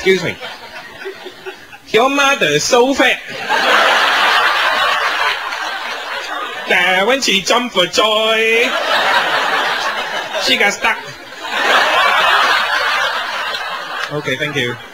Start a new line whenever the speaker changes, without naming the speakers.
Excuse me. Your mother is so fat that when she jumped for joy, she got stuck. Okay, thank you.